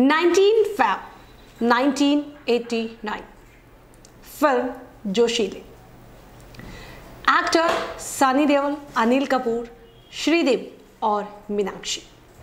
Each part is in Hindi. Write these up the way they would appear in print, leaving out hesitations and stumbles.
19 फरवरी 1989 फिल्म जोशीले। एक्टर सनी देओल, अनिल कपूर, श्रीदेवी और मीनाक्षी।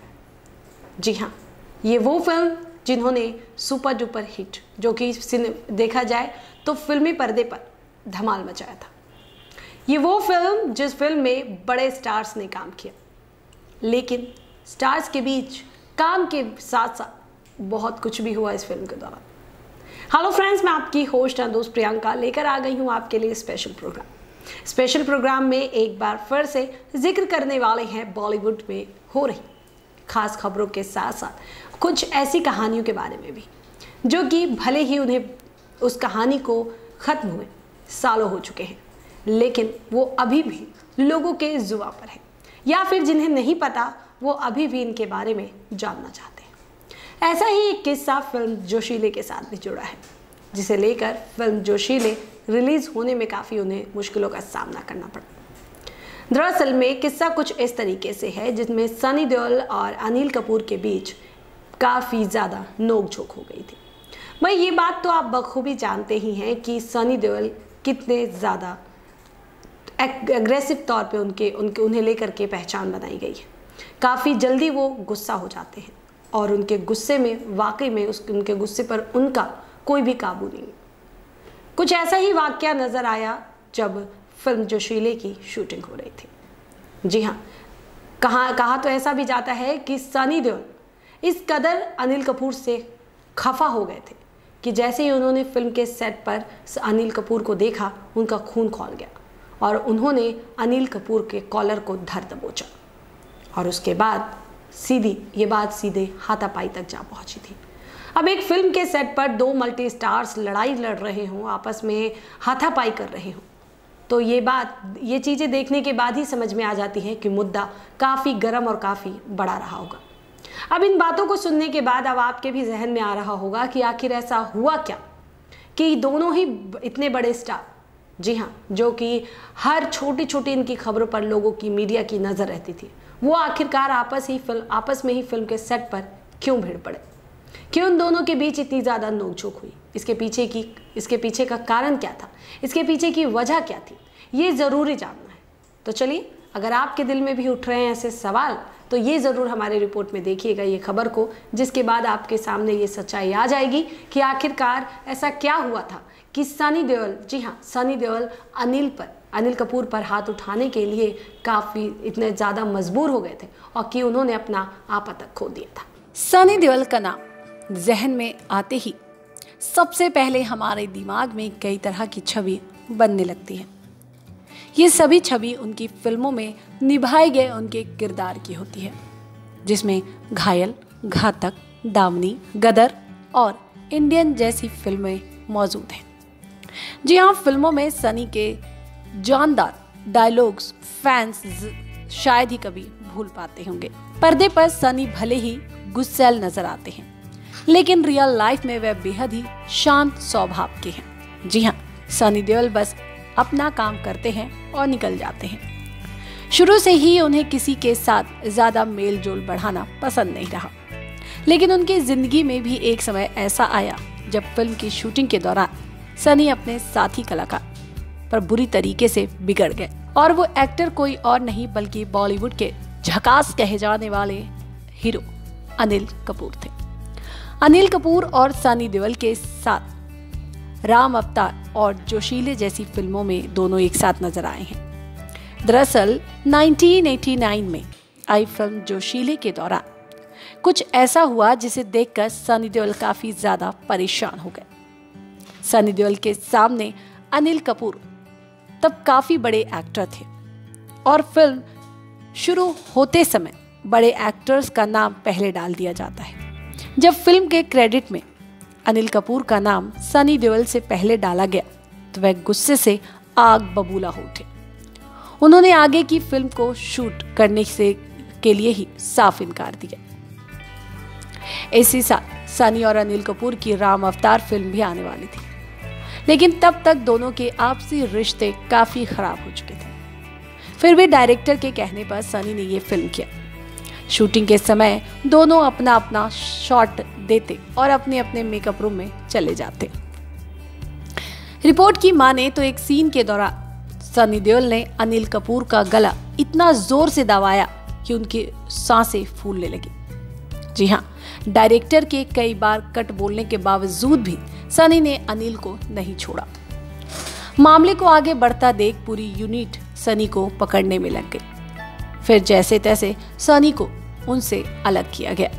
जी हाँ, ये वो फिल्म जिन्होंने सुपर डुपर हिट, जो कि देखा जाए तो फिल्मी पर्दे पर धमाल मचाया था। ये वो फिल्म जिस फिल्म में बड़े स्टार्स ने काम किया, लेकिन स्टार्स के बीच काम के साथ साथ बहुत कुछ भी हुआ इस फिल्म के दौरान। हेलो फ्रेंड्स, मैं आपकी होस्ट एंड दोस्त प्रियंका लेकर आ गई हूँ आपके लिए स्पेशल प्रोग्राम में एक बार फिर से जिक्र करने वाले हैं बॉलीवुड में हो रही खास खबरों के साथ साथ कुछ ऐसी कहानियों के बारे में भी, जो कि भले ही उन्हें उस कहानी को ख़त्म हुए सालों हो चुके हैं, लेकिन वो अभी भी लोगों के जुबान पर है, या फिर जिन्हें नहीं पता वो अभी भी इनके बारे में जानना चाहते हैं। ऐसा ही एक किस्सा फिल्म जोशीले के साथ भी जुड़ा है, जिसे लेकर फिल्म जोशीले रिलीज होने में काफ़ी उन्हें मुश्किलों का सामना करना पड़ा। दरअसल में किस्सा कुछ इस तरीके से है, जिसमें सनी देओल और अनिल कपूर के बीच काफ़ी ज़्यादा नोकझोंक हो गई थी। भाई, ये बात तो आप बखूबी जानते ही हैं कि सनी देओल कितने ज़्यादा एग्रेसिव तौर पे उन्हें लेकर के पहचान बनाई गई है। काफ़ी जल्दी वो गुस्सा हो जाते हैं और उनके गुस्से में वाकई में उनके गुस्से पर उनका कोई भी काबू नहीं। कुछ ऐसा ही वाकया नज़र आया जब फिल्म जोशीले की शूटिंग हो रही थी। जी हाँ, कहा तो ऐसा भी जाता है कि सनी देओल इस कदर अनिल कपूर से खफा हो गए थे कि जैसे ही उन्होंने फिल्म के सेट पर अनिल कपूर को देखा, उनका खून खौल गया और उन्होंने अनिल कपूर के कॉलर को धर दबोचा और उसके बाद ये बात सीधे हाथापाई तक जा पहुंची थी। अब एक फिल्म के सेट पर दो मल्टी स्टार्स लड़ाई लड़ रहे हों, आपस में हाथापाई कर रहे हों, तो ये चीज़ें देखने के बाद ही समझ में आ जाती है कि मुद्दा काफ़ी गर्म और काफ़ी बड़ा रहा होगा। अब इन बातों को सुनने के बाद अब आपके भी जहन में आ रहा होगा कि आखिर ऐसा हुआ क्या कि दोनों ही इतने बड़े स्टार, जी हाँ, जो कि हर छोटी छोटी इनकी खबरों पर लोगों की, मीडिया की नज़र रहती थी, वो आखिरकार आपस में ही फिल्म के सेट पर क्यों भिड़ पड़े, क्यों उन दोनों के बीच इतनी ज़्यादा नोकझोंक हुई, इसके पीछे का कारण क्या था, इसके पीछे की वजह क्या थी, ये ज़रूरी जानना है। तो चलिए, अगर आपके दिल में भी उठ रहे हैं ऐसे सवाल, तो ये ज़रूर हमारे रिपोर्ट में देखिएगा ये खबर को, जिसके बाद आपके सामने ये सच्चाई आ जाएगी कि आखिरकार ऐसा क्या हुआ था कि सनी देओल, जी हाँ, सनी देओल अनिल कपूर पर हाथ उठाने के लिए काफ़ी इतने ज़्यादा मजबूर हो गए थे और कि उन्होंने अपना आपा तक खो दिया था। सनी देओल का नाम जहन में आते ही सबसे पहले हमारे दिमाग में कई तरह की छवि बनने लगती है। ये सभी छवि उनकी फिल्मों में निभाए गए उनके किरदार की होती है, जिसमें घायल, घातक, दामनी, गदर और इंडियन जैसी फिल्में मौजूद हैं। जी हाँ, फिल्मों में सनी के जानदार डायलॉग्स फैंस शायद ही कभी भूल पाते होंगे। पर्दे पर सनी भले ही गुस्सैल नजर आते हैं, लेकिन रियल लाइफ में वे बेहद ही शांत स्वभाव के हैं। जी हाँ, सनी देओल बस अपना काम करते हैं और निकल जाते हैं। शुरू से ही उन्हें किसी के साथ ज्यादा मेल जोल बढ़ाना पसंद नहीं रहा, लेकिन उनकी जिंदगी में भी एक समय ऐसा आया जब फिल्म की शूटिंग के दौरान सनी अपने साथी कलाकार पर बुरी तरीके से बिगड़ गए, और वो एक्टर कोई और नहीं बल्कि बॉलीवुड के झकास कहे जाने वाले हीरो अनिल कपूर थे। अनिल कपूर और सनी देओल के साथ राम अवतार और जोशीले जैसी फिल्मों में दोनों एक साथ नजर आए हैं। दरअसल 1989 में आई फिल्म जोशीले के दौरान कुछ ऐसा हुआ जिसे देखकर सनी देओल काफी ज्यादा परेशान हो गए। सनी देओल के सामने अनिल कपूर तब काफी बड़े एक्टर थे और फिल्म शुरू होते समय बड़े एक्टर्स का नाम पहले डाल दिया जाता है। जब फिल्म के क्रेडिट में अनिल कपूर का नाम सनी देओल से पहले डाला गया तो वह गुस्से से आग बबूला हो उठे। उन्होंने आगे की फिल्म को शूट करने के लिए ही साफ इनकार दिया। इसी साल सनी और अनिल कपूर की राम अवतार फिल्म भी आने वाली थी, लेकिन तब तक दोनों के आपसी रिश्ते काफी खराब हो चुके थे। फिर भी डायरेक्टर के कहने पर सनी ने ये फिल्म किया। शूटिंग के समय दोनों अपना अपना शॉट देते और अपने अपने मेकअप रूम में चले जाते। रिपोर्ट की माने तो एक सीन के दौरान सनी देओल ने अनिल कपूर का गला इतना जोर से दबाया कि उनकी सांसें फूलने लगी। जी हाँ, डायरेक्टर के कई बार कट बोलने के बावजूद भी सनी ने अनिल को नहीं छोड़ा। मामले को आगे बढ़ता देख पूरी यूनिट सनी को पकड़ने में लग गई। फिर जैसे तैसे सनी को उनसे अलग किया गया।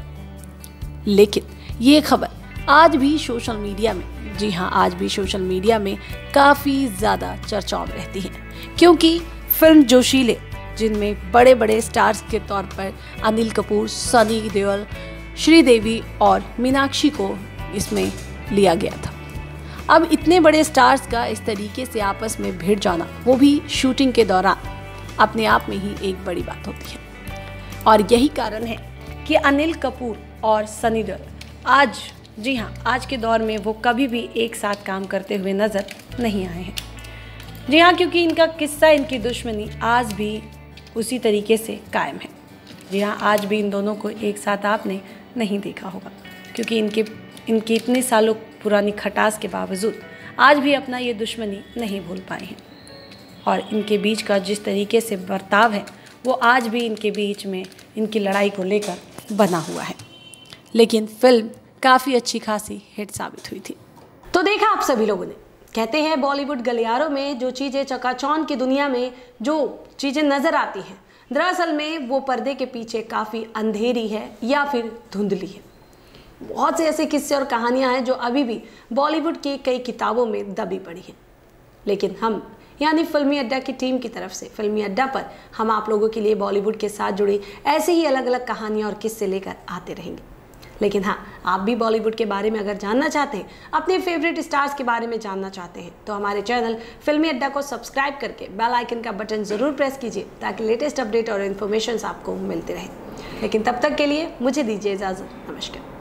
लेकिन ये खबर आज भी सोशल मीडिया में, जी हाँ, आज भी सोशल मीडिया में काफी ज्यादा चर्चाओं में रहती है, क्योंकि फिल्म जोशीले, जिनमें बड़े बड़े स्टार्स के तौर पर अनिल कपूर, सनी देओल, श्रीदेवी और मीनाक्षी को इसमें लिया गया था। अब इतने बड़े स्टार्स का इस तरीके से आपस में भिड़ जाना, वो भी शूटिंग के दौरान, अपने आप में ही एक बड़ी बात होती है। और यही कारण है कि अनिल कपूर और सनी देओल आज, जी हाँ, आज के दौर में वो कभी भी एक साथ काम करते हुए नजर नहीं आए हैं। जी हाँ, क्योंकि इनका किस्सा, इनकी दुश्मनी आज भी उसी तरीके से कायम है। जी हाँ, आज भी इन दोनों को एक साथ आपने नहीं देखा होगा, क्योंकि इनकी इतने सालों पुरानी खटास के बावजूद आज भी अपना ये दुश्मनी नहीं भूल पाए हैं। और इनके बीच का जिस तरीके से बर्ताव है, वो आज भी इनके बीच में इनकी लड़ाई को लेकर बना हुआ है। लेकिन फिल्म काफ़ी अच्छी खासी हिट साबित हुई थी। तो देखा आप सभी लोगों ने, कहते हैं बॉलीवुड गलियारों में जो चीज़ें, चकाचौंध की दुनिया में जो चीज़ें नज़र आती हैं, दरअसल में वो पर्दे के पीछे काफ़ी अंधेरी है या फिर धुंधली है। बहुत से ऐसे किस्से और कहानियां हैं जो अभी भी बॉलीवुड की कई किताबों में दबी पड़ी हैं। लेकिन हम, यानी फिल्मी अड्डा की टीम की तरफ से, फिल्मी अड्डा पर हम आप लोगों के लिए बॉलीवुड के साथ जुड़ी ऐसे ही अलग अलग कहानियां और किस्से लेकर आते रहेंगे। लेकिन हाँ, आप भी बॉलीवुड के बारे में अगर जानना चाहते हैं, अपने फेवरेट स्टार्स के बारे में जानना चाहते हैं, तो हमारे चैनल फिल्मी अड्डा को सब्सक्राइब करके बेल आइकन का बटन ज़रूर प्रेस कीजिए, ताकि लेटेस्ट अपडेट और इन्फॉर्मेशन आपको मिलते रहे। लेकिन तब तक के लिए मुझे दीजिए इजाज़त। नमस्कार।